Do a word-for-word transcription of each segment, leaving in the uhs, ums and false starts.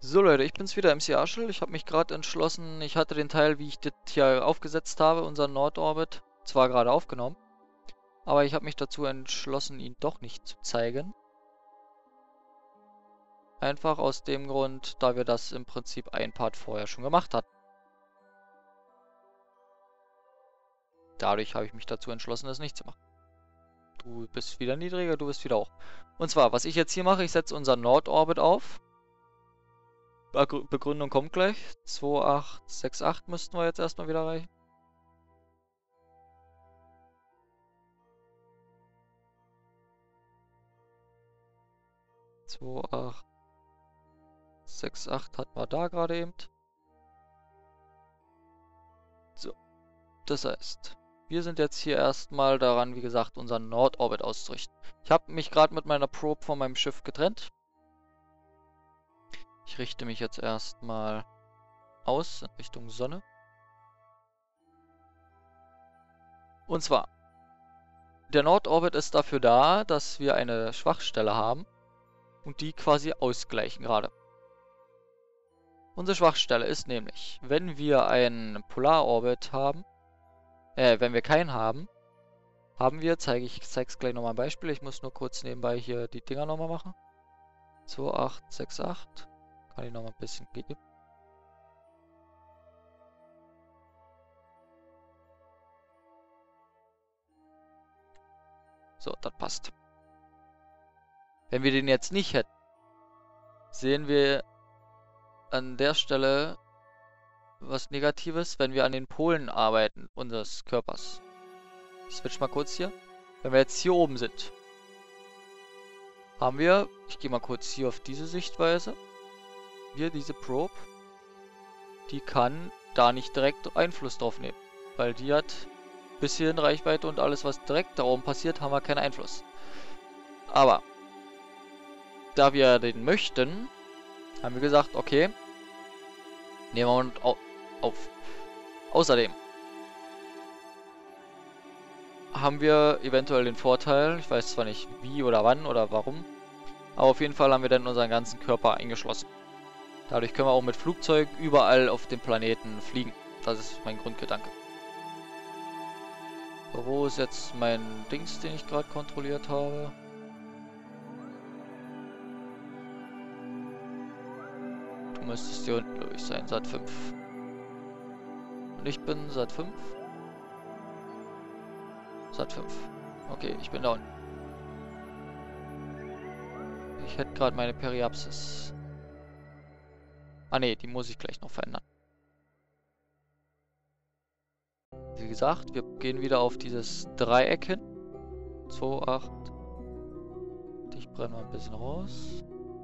So Leute, ich bin's wieder, M C Arschel. Ich habe mich gerade entschlossen, ich hatte den Teil, wie ich das hier aufgesetzt habe, unseren Nordorbit, zwar gerade aufgenommen, aber ich habe mich dazu entschlossen, ihn doch nicht zu zeigen. Einfach aus dem Grund, da wir das im Prinzip ein Part vorher schon gemacht hatten. Dadurch habe ich mich dazu entschlossen, das nicht zu machen. Du bist wieder niedriger, du bist wieder hoch. Und zwar, was ich jetzt hier mache, ich setze unseren Nordorbit auf. Begründung kommt gleich. zwei acht sechs acht müssten wir jetzt erstmal wieder erreichen. zwei acht sechs acht hatten wir da gerade eben. So, das heißt, wir sind jetzt hier erstmal daran, wie gesagt, unseren Nordorbit auszurichten. Ich habe mich gerade mit meiner Probe von meinem Schiff getrennt. Ich richte mich jetzt erstmal aus in Richtung Sonne. Und zwar, der Nordorbit ist dafür da, dass wir eine Schwachstelle haben und die quasi ausgleichen gerade. Unsere Schwachstelle ist nämlich, wenn wir einen Polarorbit haben, äh, wenn wir keinen haben, haben wir, zeige ich, zeige es gleich nochmal ein Beispiel, ich muss nur kurz nebenbei hier die Dinger nochmal machen. zwei acht sechs acht, kann ich nochmal ein bisschen geben. So, das passt. Wenn wir den jetzt nicht hätten, sehen wir an der Stelle was Negatives, wenn wir an den Polen arbeiten unseres Körpers. Ich switch mal kurz hier. Wenn wir jetzt hier oben sind, haben wir, ich gehe mal kurz hier auf diese Sichtweise, hier diese Probe, die kann da nicht direkt Einfluss drauf nehmen, weil die hat bis hierhin Reichweite und alles, was direkt da oben passiert, haben wir keinen Einfluss. Aber da wir den möchten, haben wir gesagt, okay, nehmen wir uns auf. Außerdem haben wir eventuell den Vorteil, ich weiß zwar nicht wie oder wann oder warum, aber auf jeden Fall haben wir dann unseren ganzen Körper eingeschlossen. Dadurch können wir auch mit Flugzeugen überall auf dem Planeten fliegen. Das ist mein Grundgedanke. So, wo ist jetzt mein Dings, den ich gerade kontrolliert habe? Du müsstest hier unten, glaube ich, sein, Sat fünf. Und ich bin Sat fünf. Sat fünf. Okay, ich bin da unten. Ich hätte gerade meine Periapsis. Ah ne, die muss ich gleich noch verändern. Wie gesagt, wir gehen wieder auf dieses Dreieck hin. zwei acht. Ich brenne mal ein bisschen raus.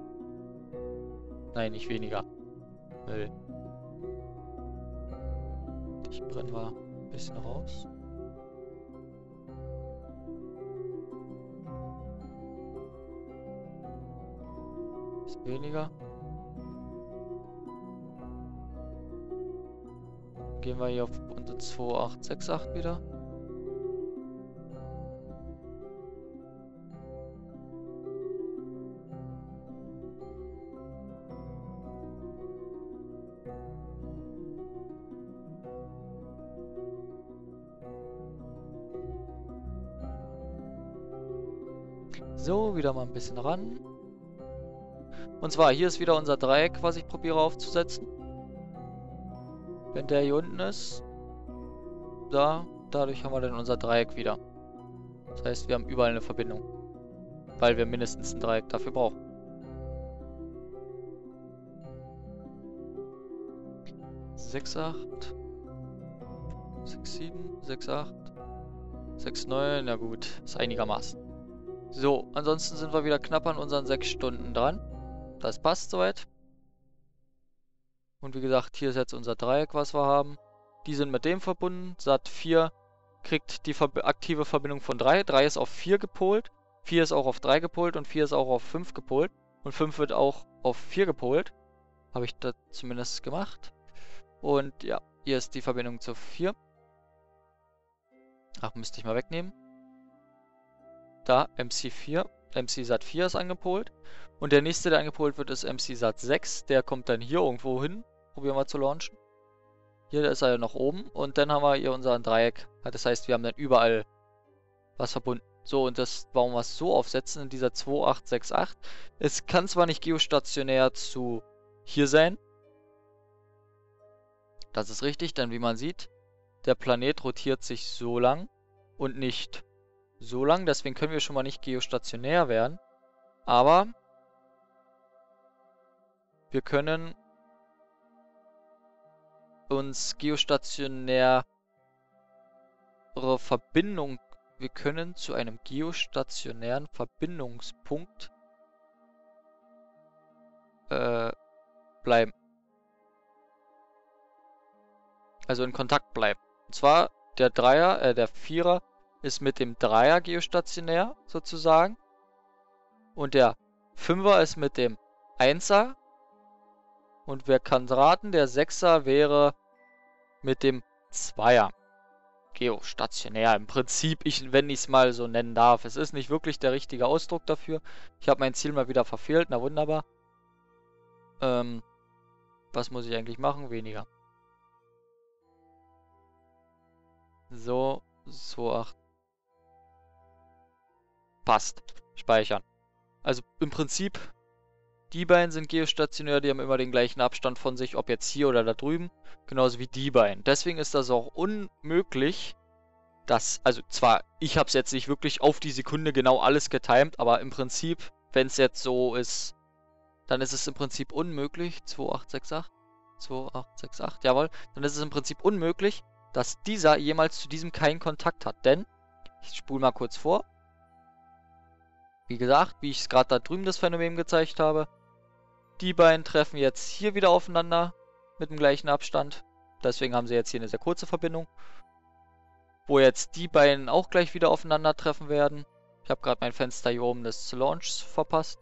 Nein, nicht weniger. Müll. Ich brenne mal ein bisschen raus. Ist weniger. Gehen wir hier auf unsere zwei acht sechs acht wieder. So, wieder mal ein bisschen ran. Und zwar, hier ist wieder unser Dreieck, was ich probiere aufzusetzen. Wenn der hier unten ist, da, dadurch haben wir dann unser Dreieck wieder. Das heißt, wir haben überall eine Verbindung. Weil wir mindestens ein Dreieck dafür brauchen. sechs acht. sechs sieben, sechs acht. sechs neun, na gut, ist einigermaßen. So, ansonsten sind wir wieder knapp an unseren sechs Stunden dran. Das passt soweit. Und wie gesagt, hier ist jetzt unser Dreieck, was wir haben. Die sind mit dem verbunden. Sat vier kriegt die Ver- aktive Verbindung von drei. drei ist auf vier gepolt. vier ist auch auf drei gepolt und vier ist auch auf fünf gepolt. Und fünf wird auch auf vier gepolt. Habe ich das zumindest gemacht. Und ja, hier ist die Verbindung zu vier. Ach, müsste ich mal wegnehmen. Da, M C vier. M C Sat vier ist angepolt. Und der nächste, der angepolt wird, ist M C Sat sechs. Der kommt dann hier irgendwo hin. Probieren wir zu launchen. Hier ist er ja noch oben. Und dann haben wir hier unser Dreieck. Das heißt, wir haben dann überall was verbunden. So, und das, warum wir es so aufsetzen in dieser zwei acht sechs acht. Es kann zwar nicht geostationär zu hier sein. Das ist richtig, denn wie man sieht, der Planet rotiert sich so lang und nicht so lang. Deswegen können wir schon mal nicht geostationär werden. Aber wir können uns geostationäre Verbindung, wir können zu einem geostationären Verbindungspunkt äh, bleiben. Also in Kontakt bleiben. Und zwar der Dreier, äh, der Vierer ist mit dem Dreier geostationär sozusagen. Und der Fünfer ist mit dem Einser. Und wer kann raten, der Sechser wäre mit dem Zweier geostationär. Im Prinzip, ich, wenn ich es mal so nennen darf. Es ist nicht wirklich der richtige Ausdruck dafür. Ich habe mein Ziel mal wieder verfehlt. Na wunderbar. Ähm, was muss ich eigentlich machen? Weniger. So, so, ach. Passt. Speichern. Also im Prinzip, die beiden sind geostationär, die haben immer den gleichen Abstand von sich, ob jetzt hier oder da drüben. Genauso wie die beiden. Deswegen ist das auch unmöglich, dass, also zwar, ich habe es jetzt nicht wirklich auf die Sekunde genau alles getimt, aber im Prinzip, wenn es jetzt so ist, dann ist es im Prinzip unmöglich, zwei acht sechs acht, zwei acht sechs acht, jawohl, dann ist es im Prinzip unmöglich, dass dieser jemals zu diesem keinen Kontakt hat. Denn, ich spule mal kurz vor, wie gesagt, wie ich es gerade da drüben das Phänomen gezeigt habe, die beiden treffen jetzt hier wieder aufeinander mit dem gleichen Abstand. Deswegen haben sie jetzt hier eine sehr kurze Verbindung. Wo jetzt die beiden auch gleich wieder aufeinandertreffen werden. Ich habe gerade mein Fenster hier oben des Launchs verpasst.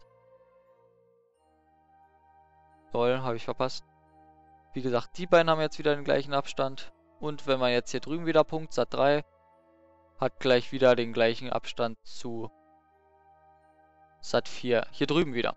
Toll, habe ich verpasst. Wie gesagt, die beiden haben jetzt wieder den gleichen Abstand. Und wenn man jetzt hier drüben wieder Punkt, Sat drei, hat gleich wieder den gleichen Abstand zu Sat vier. Hier drüben wieder.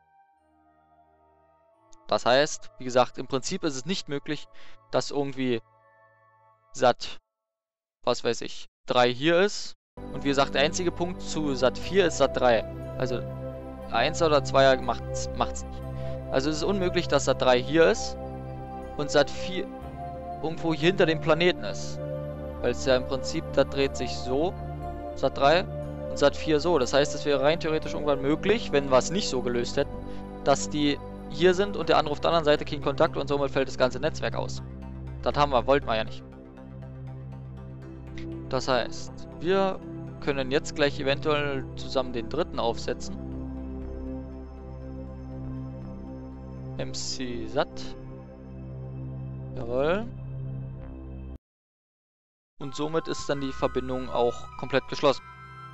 Das heißt, wie gesagt, im Prinzip ist es nicht möglich, dass irgendwie Sat, was weiß ich, drei hier ist. Und wie gesagt, der einzige Punkt zu Sat vier ist Sat drei. Also eins oder zwei macht's, macht's nicht. Also es ist unmöglich, dass Sat drei hier ist und Sat vier irgendwo hier hinter dem Planeten ist. Weil es ja im Prinzip, da dreht sich so, Sat drei und Sat vier so. Das heißt, es wäre rein theoretisch irgendwann möglich, wenn wir es nicht so gelöst hätten, dass die hier sind und der andere auf der anderen Seite keinen Kontakt und somit fällt das ganze Netzwerk aus. Das haben wir, wollten wir ja nicht. Das heißt, wir können jetzt gleich eventuell zusammen den dritten aufsetzen. M C Sat. Jawohl. Und somit ist dann die Verbindung auch komplett geschlossen.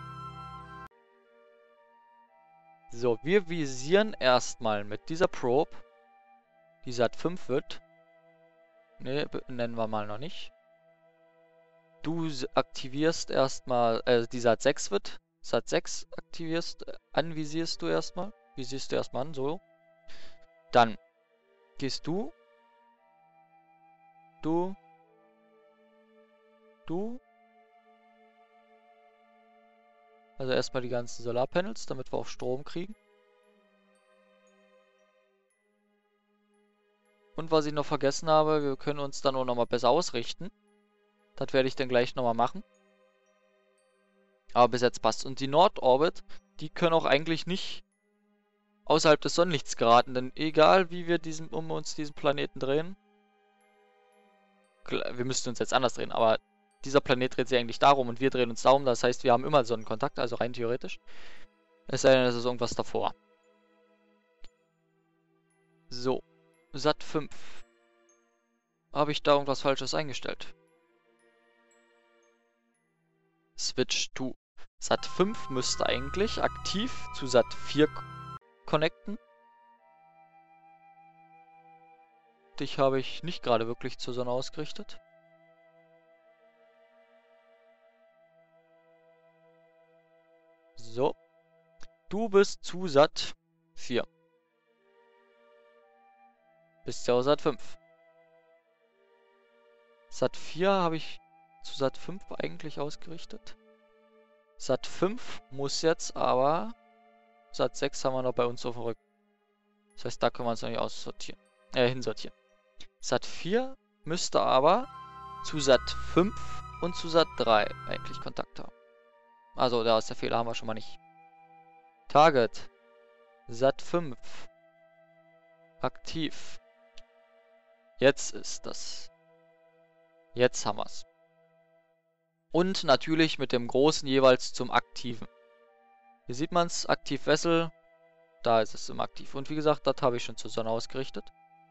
So, wir visieren erstmal mit dieser Probe, die Sat fünf wird. Ne, nennen wir mal noch nicht. Du aktivierst erstmal, äh, die Sat sechs wird. Sat sechs aktivierst, äh, anvisierst du erstmal. Visierst du erstmal an, so. Dann gehst du. Du. Du. Also erstmal die ganzen Solarpanels, damit wir auch Strom kriegen. Und was ich noch vergessen habe, wir können uns dann auch nochmal besser ausrichten. Das werde ich dann gleich nochmal machen. Aber bis jetzt passt. Und die Nordorbit, die können auch eigentlich nicht außerhalb des Sonnenlichts geraten. Denn egal wie wir diesen, um uns diesen Planeten drehen, wir müssten uns jetzt anders drehen, aber dieser Planet dreht sich eigentlich darum und wir drehen uns darum. Das heißt, wir haben immer Sonnenkontakt, also rein theoretisch. Es sei denn, es ist irgendwas davor. So. Sat fünf. Habe ich da irgendwas Falsches eingestellt? Switch to. Sat fünf müsste eigentlich aktiv zu Sat vier connecten. Dich habe ich nicht gerade wirklich zur Sonne ausgerichtet. So. Du bist zu Sat vier. Bist ja auch Sat fünf. Sat vier habe ich zu Sat fünf eigentlich ausgerichtet. Sat fünf muss jetzt aber... Sat sechs haben wir noch bei uns auf dem Rücken. Das heißt, da können wir uns noch nicht aussortieren. Äh, hinsortieren. Sat vier müsste aber zu Sat fünf und zu Sat drei eigentlich Kontakt haben. Also, da ist der Fehler, haben wir schon mal nicht. Target. Sat fünf. Aktiv. Jetzt ist das. Jetzt haben wir es. Und natürlich mit dem großen jeweils zum Aktiven. Hier sieht man es, Aktiv Vessel. Da ist es im Aktiv. Und wie gesagt, das habe ich schon zur Sonne ausgerichtet.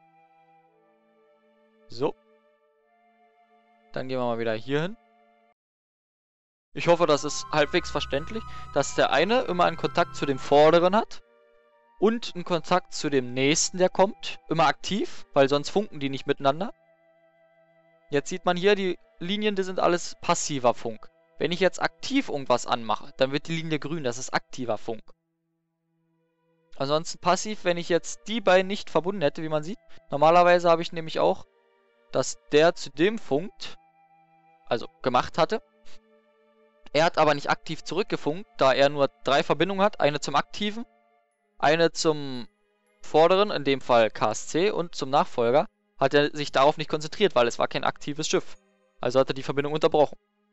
So. Dann gehen wir mal wieder hier hin. Ich hoffe, das ist halbwegs verständlich, dass der eine immer einen Kontakt zu dem Vorderen hat und einen Kontakt zu dem Nächsten, der kommt. Immer aktiv, weil sonst funken die nicht miteinander. Jetzt sieht man hier, die Linien, die sind alles passiver Funk. Wenn ich jetzt aktiv irgendwas anmache, dann wird die Linie grün, das ist aktiver Funk. Ansonsten passiv, wenn ich jetzt die beiden nicht verbunden hätte, wie man sieht. Normalerweise habe ich nämlich auch, dass der zu dem funkt, also gemacht hatte. Er hat aber nicht aktiv zurückgefunkt, da er nur drei Verbindungen hat. Eine zum Aktiven, eine zum Vorderen, in dem Fall K S C, und zum Nachfolger. Hat er sich darauf nicht konzentriert, weil es war kein aktives Schiff. Also hat er die Verbindung unterbrochen.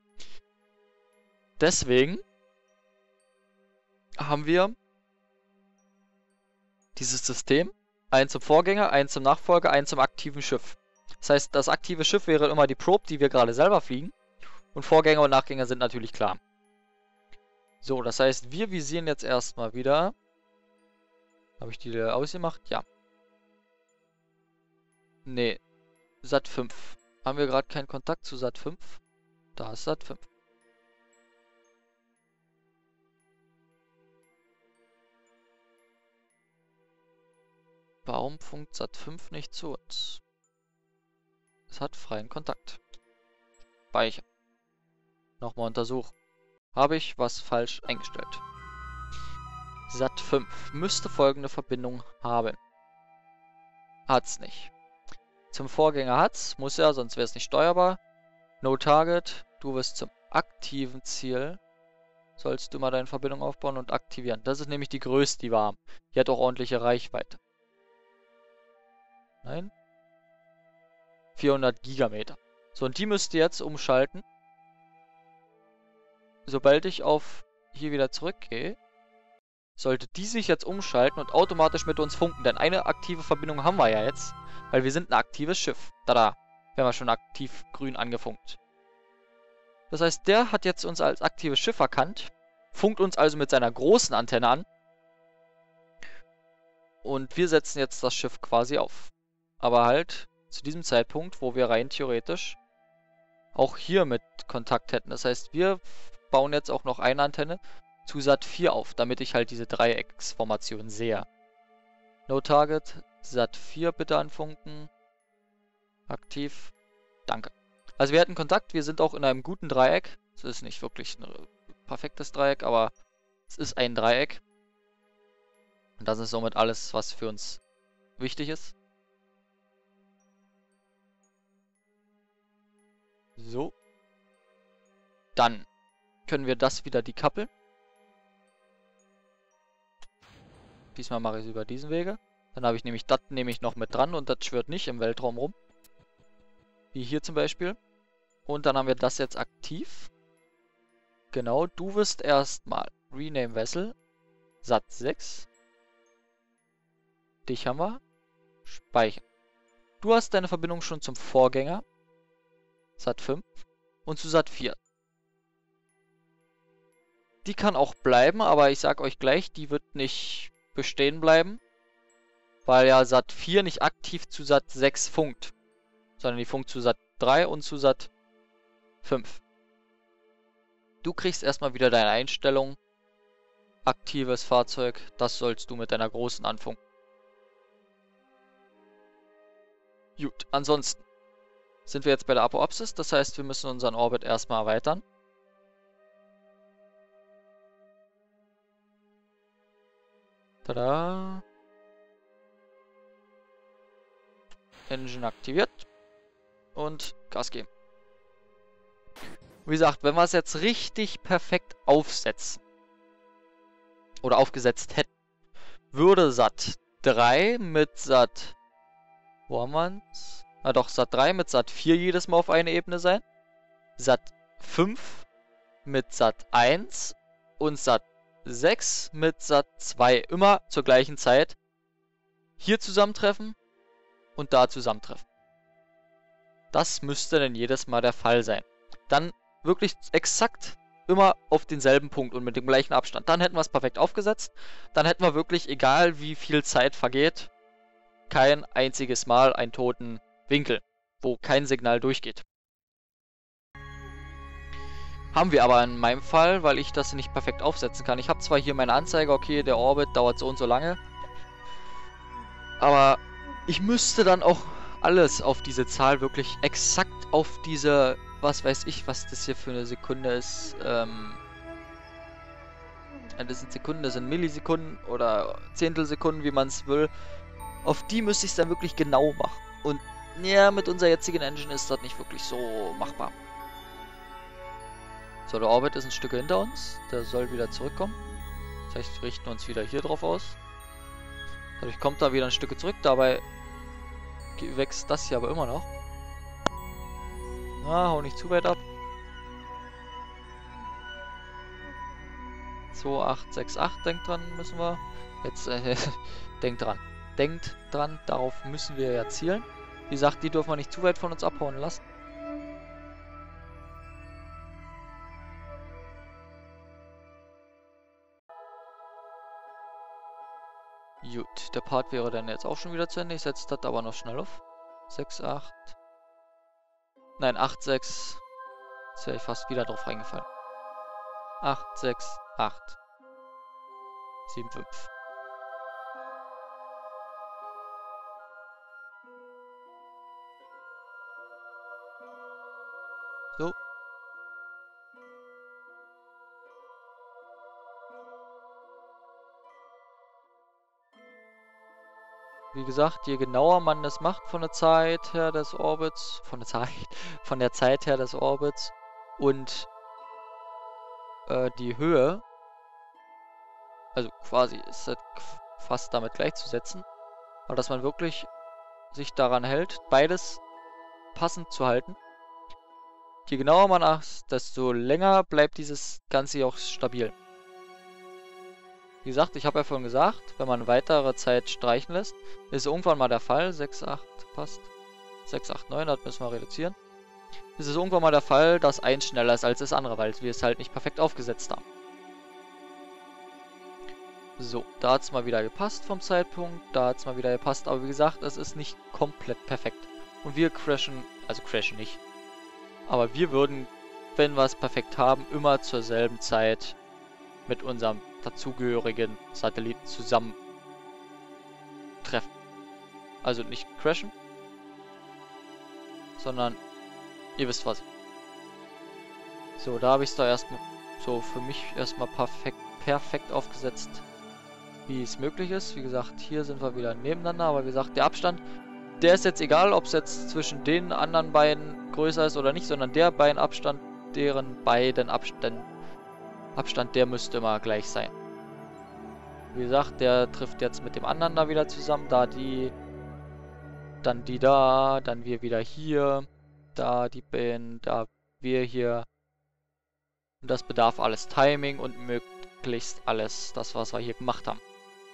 Deswegen haben wir dieses System. Einen zum Vorgänger, einen zum Nachfolger, einen zum aktiven Schiff. Das heißt, das aktive Schiff wäre immer die Probe, die wir gerade selber fliegen. Und Vorgänger und Nachgänger sind natürlich klar. So, das heißt, wir visieren jetzt erstmal wieder. Habe ich die ausgemacht? Ja. Nee. Sat fünf. Haben wir gerade keinen Kontakt zu Sat fünf? Da ist Sat fünf. Warum funkt Sat fünf nicht zu uns? Es hat freien Kontakt. Speichern. Nochmal untersuchen. Habe ich was falsch eingestellt? Sat fünf müsste folgende Verbindung haben. Hat's nicht. Zum Vorgänger hat's, muss ja, sonst wäre es nicht steuerbar. No Target, du wirst zum aktiven Ziel. Sollst du mal deine Verbindung aufbauen und aktivieren. Das ist nämlich die größte, die wir haben. Die hat auch ordentliche Reichweite. Nein. vierhundert Gigameter. So, und die müsst ihr jetzt umschalten. Sobald ich auf hier wieder zurückgehe, sollte die sich jetzt umschalten und automatisch mit uns funken. Denn eine aktive Verbindung haben wir ja jetzt, weil wir sind ein aktives Schiff. Tada, wir haben schon aktiv grün angefunkt. Das heißt, der hat jetzt uns als aktives Schiff erkannt, funkt uns also mit seiner großen Antenne an. Und wir setzen jetzt das Schiff quasi auf. Aber halt zu diesem Zeitpunkt, wo wir rein theoretisch auch hier mit Kontakt hätten. Das heißt, wir bauen jetzt auch noch eine Antenne zu Sat vier auf, damit ich halt diese Dreiecksformation sehe. No Target, Sat vier bitte anfunken. Aktiv. Danke. Also wir hatten Kontakt, wir sind auch in einem guten Dreieck. Es ist nicht wirklich ein perfektes Dreieck, aber es ist ein Dreieck. Und das ist somit alles, was für uns wichtig ist. So. Dann können wir das wieder dekoppeln. Diesmal mache ich es über diesen Wege. Dann habe ich nämlich das nehme ich noch mit dran und das schwirrt nicht im Weltraum rum. Wie hier zum Beispiel. Und dann haben wir das jetzt aktiv. Genau, du wirst erstmal Rename Vessel. Sat sechs. Dich haben wir. Speichern. Du hast deine Verbindung schon zum Vorgänger. Sat fünf. Und zu Sat vier. Die kann auch bleiben, aber ich sag euch gleich, die wird nicht bestehen bleiben. Weil ja Sat vier nicht aktiv zu Sat sechs funkt. Sondern die funkt zu Sat drei und zu Sat fünf. Du kriegst erstmal wieder deine Einstellung. Aktives Fahrzeug. Das sollst du mit deiner großen anfunken. Gut, ansonsten sind wir jetzt bei der Apoapsis. Das heißt, wir müssen unseren Orbit erstmal erweitern. Tada. Engine aktiviert. Und Gas geben. Wie gesagt, wenn wir es jetzt richtig perfekt aufsetzen oder aufgesetzt hätten, würde Sat drei mit Sat... Wo haben wir es? Na doch, Sat drei mit Sat vier jedes Mal auf einer Ebene sein. Sat fünf mit Sat eins und Sat sechs mit Sat zwei immer zur gleichen Zeit hier zusammentreffen und da zusammentreffen. Das müsste dann jedes Mal der Fall sein. Dann wirklich exakt immer auf denselben Punkt und mit dem gleichen Abstand. Dann hätten wir es perfekt aufgesetzt. Dann hätten wir wirklich, egal wie viel Zeit vergeht, kein einziges Mal einen toten Winkel, wo kein Signal durchgeht. Haben wir aber in meinem Fall, weil ich das nicht perfekt aufsetzen kann. Ich habe zwar hier meine Anzeige, okay, der Orbit dauert so und so lange, aber ich müsste dann auch alles auf diese Zahl wirklich exakt auf diese, was weiß ich, was das hier für eine Sekunde ist, ähm, das sind Sekunden, das sind Millisekunden oder Zehntelsekunden, wie man es will. Auf die müsste ich es dann wirklich genau machen. Und ja, mit unserer jetzigen Engine ist das nicht wirklich so machbar. So, der Orbit ist ein Stück hinter uns. Der soll wieder zurückkommen. Das heißt, wir richten uns wieder hier drauf aus. Dadurch kommt er wieder ein Stück zurück. Dabei wächst das hier aber immer noch. Na, hau nicht zu weit ab. zwei acht sechs acht, denkt dran, müssen wir. Jetzt, äh, denkt dran. Denkt dran, darauf müssen wir ja zielen. Wie gesagt, die dürfen wir nicht zu weit von uns abhauen lassen. Gut, der Part wäre dann jetzt auch schon wieder zu Ende. Ich setze das aber noch schnell auf. sechs acht. Nein, acht sechs. Jetzt wäre ich fast wieder drauf reingefallen. acht sechs acht. sieben fünf. So. Wie gesagt, je genauer man das macht von der Zeit her des Orbits, von der Zeit, von der Zeit her des Orbits und äh, die Höhe, also quasi ist das fast damit gleichzusetzen, aber dass man wirklich sich daran hält, beides passend zu halten. Je genauer man acht, desto länger bleibt dieses Ganze hier auch stabil. Wie gesagt, ich habe ja vorhin gesagt, wenn man weitere Zeit streichen lässt, ist irgendwann mal der Fall, sechs acht passt, sechs acht neun, das müssen wir reduzieren, ist es irgendwann mal der Fall, dass eins schneller ist als das andere, weil wir es halt nicht perfekt aufgesetzt haben. So, da hat es mal wieder gepasst vom Zeitpunkt, da hat es mal wieder gepasst, aber wie gesagt, es ist nicht komplett perfekt. Und wir crashen, also crashen nicht, aber wir würden, wenn wir es perfekt haben, immer zur selben Zeit mit unserem dazugehörigen Satelliten zusammen treffen. Also nicht crashen, sondern ihr wisst was. So, da habe ich es da erstmal so für mich erstmal perfekt, perfekt aufgesetzt, wie es möglich ist. Wie gesagt, hier sind wir wieder nebeneinander, aber wie gesagt, der Abstand, der ist jetzt egal, ob es jetzt zwischen den anderen beiden größer ist oder nicht, sondern der beiden Abstand, deren beiden Abständen Abstand, der müsste immer gleich sein. Wie gesagt, der trifft jetzt mit dem anderen da wieder zusammen, da die, dann die da, dann wir wieder hier, da die beiden, da wir hier. Und das bedarf alles Timing und möglichst alles, das was wir hier gemacht haben.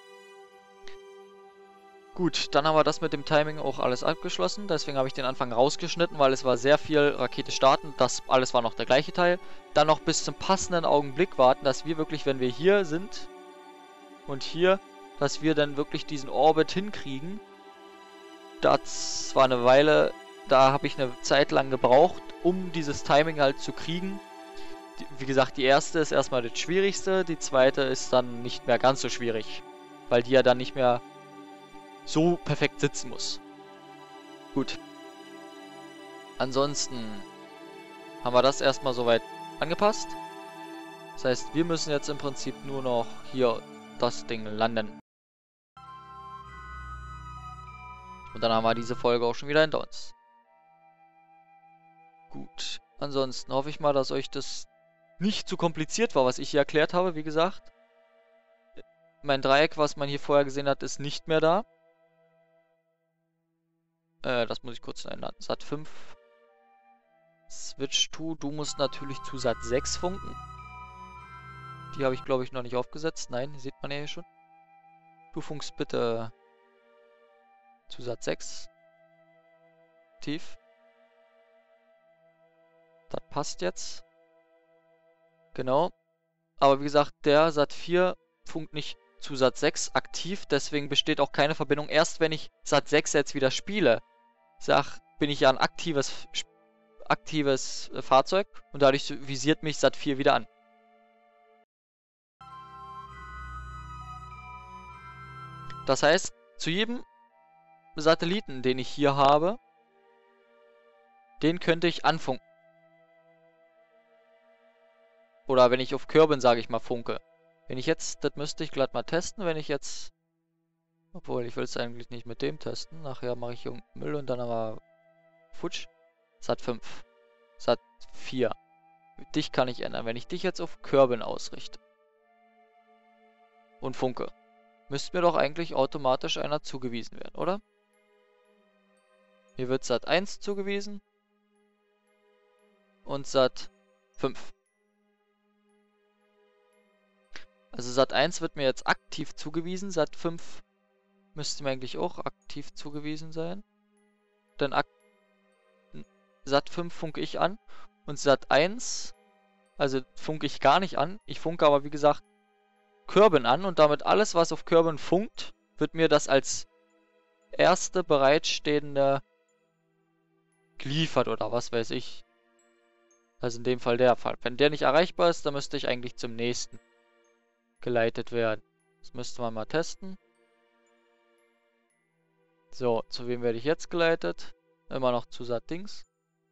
Gut, dann haben wir das mit dem Timing auch alles abgeschlossen. Deswegen habe ich den Anfang rausgeschnitten, weil es war sehr viel Rakete starten. Das alles war noch der gleiche Teil. Dann noch bis zum passenden Augenblick warten, dass wir wirklich, wenn wir hier sind und hier, dass wir dann wirklich diesen Orbit hinkriegen. Das war eine Weile, da habe ich eine Zeit lang gebraucht, um dieses Timing halt zu kriegen. Die, wie gesagt, die erste ist erstmal das Schwierigste, die zweite ist dann nicht mehr ganz so schwierig, weil die ja dann nicht mehr so perfekt sitzen muss. Gut. Ansonsten haben wir das erstmal soweit angepasst. Das heißt, wir müssen jetzt im Prinzip nur noch hier das Ding landen. Und dann haben wir diese Folge auch schon wieder hinter uns. Gut. Ansonsten hoffe ich mal, dass euch das nicht zu kompliziert war, was ich hier erklärt habe. Wie gesagt, mein Dreieck, was man hier vorher gesehen hat, ist nicht mehr da. Äh, das muss ich kurz ändern. Sat fünf. Switch to. Du musst natürlich zu Sat sechs funken. Die habe ich, glaube ich, noch nicht aufgesetzt. Nein, sieht man ja hier schon. Du funkst bitte zu Sat sechs. Tief. Das passt jetzt. Genau. Aber wie gesagt, der Sat vier funkt nicht zu Sat sechs aktiv. Deswegen besteht auch keine Verbindung. Erst wenn ich Sat sechs jetzt wieder spiele, sag, bin ich ja ein aktives, aktives äh, Fahrzeug. Und dadurch visiert mich Sat vier wieder an. Das heißt, zu jedem Satelliten, den ich hier habe, den könnte ich anfunken. Oder wenn ich auf Kerbin, sage ich mal, funke. Wenn ich jetzt, das müsste ich glatt mal testen, wenn ich jetzt... Obwohl, ich will es eigentlich nicht mit dem testen. Nachher mache ich hier Müll und dann aber... Futsch. Sat fünf. Sat vier. Dich kann ich ändern. Wenn ich dich jetzt auf Kerbin ausrichte. Und funke. Müsste mir doch eigentlich automatisch einer zugewiesen werden, oder? Hier wird Sat eins zugewiesen. Und Sat fünf. Also Sat eins wird mir jetzt aktiv zugewiesen. Sat fünf müsste mir eigentlich auch aktiv zugewiesen sein. Denn Ak Sat fünf funke ich an. Und Sat eins, also funke ich gar nicht an. Ich funke aber, wie gesagt, Kerbin an. Und damit alles, was auf Kerbin funkt, wird mir das als erste bereitstehende geliefert oder was weiß ich. Also in dem Fall der Fall. Wenn der nicht erreichbar ist, dann müsste ich eigentlich zum nächsten geleitet werden. Das müsste man mal testen. So, zu wem werde ich jetzt geleitet? Immer noch zu Sat-Dings.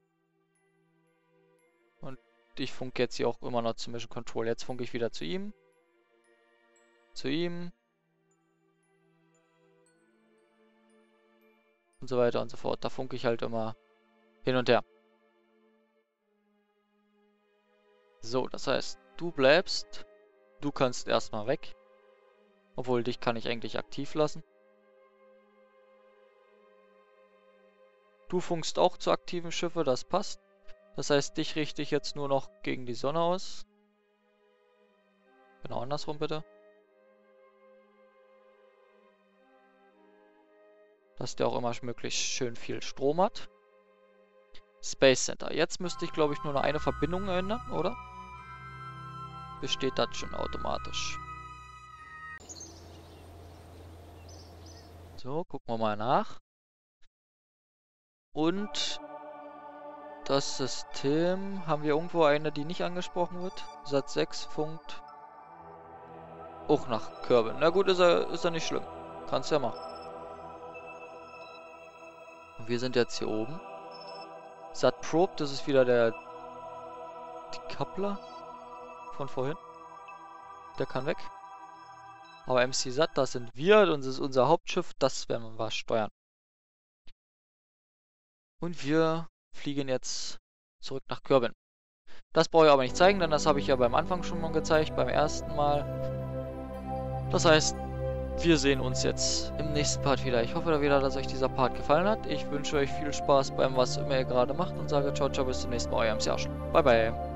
Und ich funke jetzt hier auch immer noch zu Mission Control. Jetzt funke ich wieder zu ihm. Zu ihm. Und so weiter und so fort. Da funke ich halt immer hin und her. So, das heißt, du bleibst. Du kannst erstmal weg. Obwohl, dich kann ich eigentlich aktiv lassen. Du funkst auch zu aktiven Schiffe, das passt. Das heißt, dich richte ich jetzt nur noch gegen die Sonne aus. Genau andersrum bitte. Dass der auch immer möglichst schön viel Strom hat. Space Center. Jetzt müsste ich, glaube ich, nur noch eine Verbindung ändern, oder? Besteht das schon automatisch. So, gucken wir mal nach. Und das System, haben wir irgendwo eine, die nicht angesprochen wird? Sat sechs funkt auch nach Kerbin. Na gut, ist er, ist er nicht schlimm. Kannst ja machen. Und wir sind jetzt hier oben. Sat Probe, das ist wieder der Decoupler von vorhin. Der kann weg. Aber M C Sat, das sind wir, das ist unser Hauptschiff, das werden wir steuern. Und wir fliegen jetzt zurück nach Kerbin. Das brauche ich aber nicht zeigen, denn das habe ich ja beim Anfang schon mal gezeigt, beim ersten Mal. Das heißt, wir sehen uns jetzt im nächsten Part wieder. Ich hoffe wieder, dass euch dieser Part gefallen hat. Ich wünsche euch viel Spaß beim was immer ihr gerade macht und sage ciao, ciao, bis zum nächsten Mal, euer M C Arschl. Bye, bye.